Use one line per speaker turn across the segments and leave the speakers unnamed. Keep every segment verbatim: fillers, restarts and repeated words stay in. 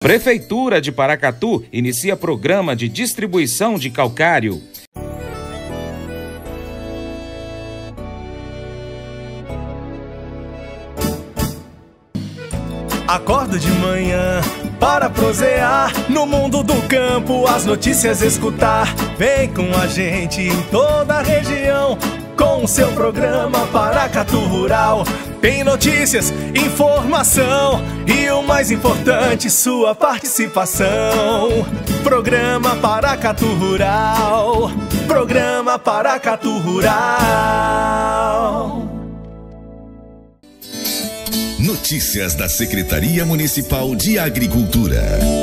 Prefeitura de Paracatu inicia programa de distribuição de calcário.
Acordo de manhã para prosear no mundo do campo, as notícias escutar. Vem com a gente em toda a região com o seu programa Paracatu Rural. Tem notícias, informação e o mais importante, sua participação. Programa Paracatu Rural. Programa Paracatu Rural.
Notícias da Secretaria Municipal de Agricultura.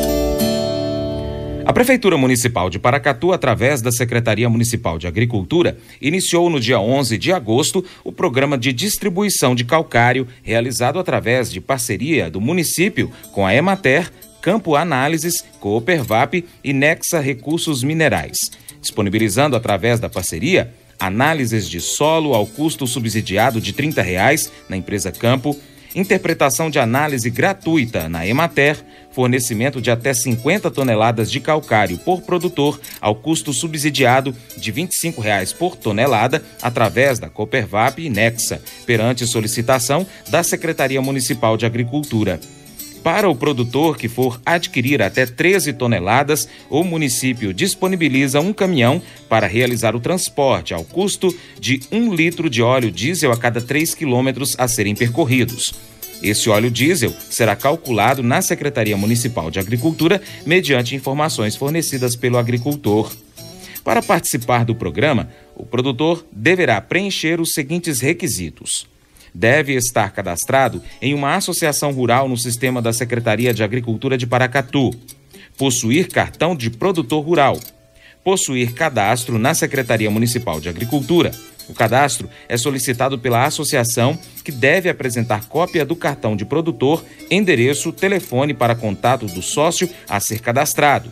A Prefeitura Municipal de Paracatu, através da Secretaria Municipal de Agricultura, iniciou no dia onze de agosto o programa de distribuição de calcário, realizado através de parceria do município com a Emater, Campo Análises, Coopervap e Nexa Recursos Minerais, disponibilizando através da parceria análises de solo ao custo subsidiado de trinta reais na empresa Campo, interpretação de análise gratuita na Emater, fornecimento de até cinquenta toneladas de calcário por produtor ao custo subsidiado de vinte e cinco reais por tonelada através da Coopervap e Nexa, perante solicitação da Secretaria Municipal de Agricultura. Para o produtor que for adquirir até treze toneladas, o município disponibiliza um caminhão para realizar o transporte ao custo de um litro de óleo diesel a cada três quilômetros a serem percorridos. Esse óleo diesel será calculado na Secretaria Municipal de Agricultura mediante informações fornecidas pelo agricultor. Para participar do programa, o produtor deverá preencher os seguintes requisitos: deve estar cadastrado em uma associação rural no sistema da Secretaria de Agricultura de Paracatu, possuir cartão de produtor rural, possuir cadastro na Secretaria Municipal de Agricultura. O cadastro é solicitado pela associação, que deve apresentar cópia do cartão de produtor, endereço, telefone para contato do sócio a ser cadastrado.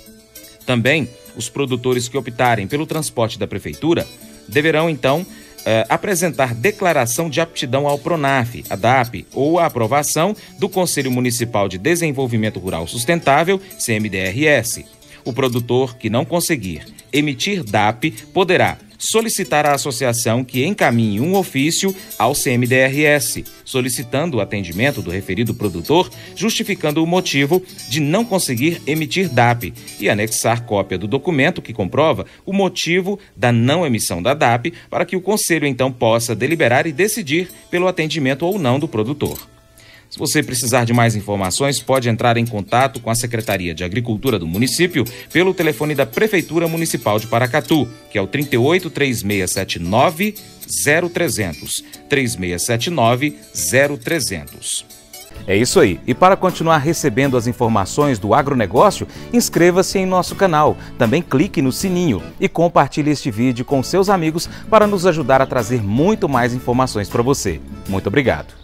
Também, os produtores que optarem pelo transporte da Prefeitura deverão, então, Uh, apresentar declaração de aptidão ao PRONAF, a D A P, ou a aprovação do Conselho Municipal de Desenvolvimento Rural Sustentável, C M D R S. O produtor que não conseguir emitir D A P poderá solicitar à associação que encaminhe um ofício ao C M D R S, solicitando o atendimento do referido produtor, justificando o motivo de não conseguir emitir D A P e anexar cópia do documento que comprova o motivo da não emissão da D A P, para que o Conselho então possa deliberar e decidir pelo atendimento ou não do produtor. Se você precisar de mais informações, pode entrar em contato com a Secretaria de Agricultura do município pelo telefone da Prefeitura Municipal de Paracatu, que é o trinta e oito, três seis sete nove, zero trezentos, três seis sete nove, zero trezentos.
É isso aí. E para continuar recebendo as informações do agronegócio, inscreva-se em nosso canal. Também clique no sininho e compartilhe este vídeo com seus amigos para nos ajudar a trazer muito mais informações para você. Muito obrigado.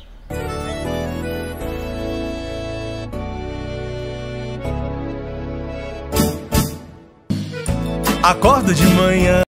Acordo de manhã